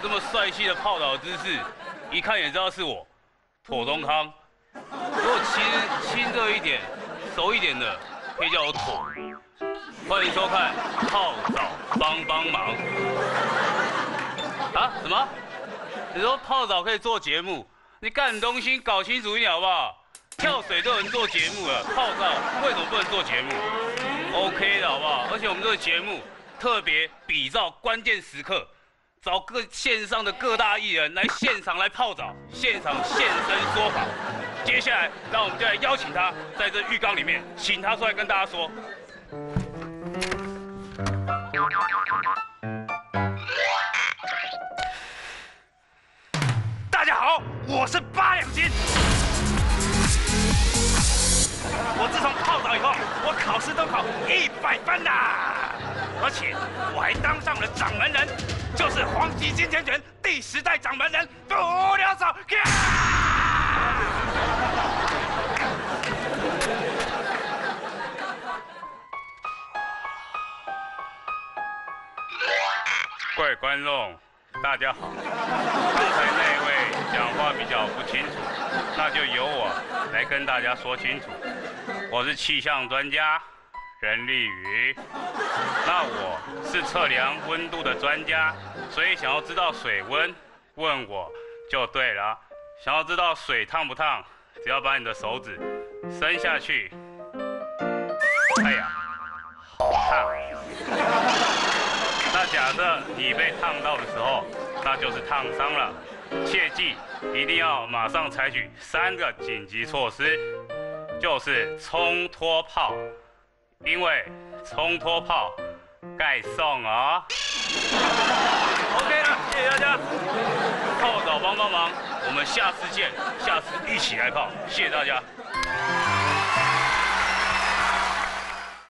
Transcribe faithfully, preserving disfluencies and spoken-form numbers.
这么帅气的泡澡姿势，一看也知道是我，妥中康。如果其实亲热一点、熟一点的，可以叫我妥。欢迎收看《泡澡帮帮忙》。啊？什么？你说泡澡可以做节目？你干东西搞清楚一点好不好？跳水都能做节目了，泡澡为什么不能做节目 ？OK 的好不好？而且我们这个节目特别比照关键时刻，找各线上的各大艺人来现场来泡澡，现场现身说法。接下来，让我们就来邀请他，在这浴缸里面，请他出来跟大家说。 大家好，我是八两金。我自从泡澡以后，我考试都考一百分啦，而且我还当上了掌门人，就是黄极金钱拳第十代掌门人不了手。 各位观众，大家好。刚才那位讲话比较不清楚，那就由我来跟大家说清楚。我是气象专家任立宇，那我是测量温度的专家，所以想要知道水温，问我就对了。想要知道水烫不烫，只要把你的手指伸下去，哎呀，好烫！那假设你被烫到的时候，那就是烫伤了。切记，一定要马上采取三个紧急措施，就是冲脱泡，因为冲脱泡盖送哦。OK 了，谢谢大家。泡澡帮帮忙，我们下次见，下次一起来泡，谢谢大家。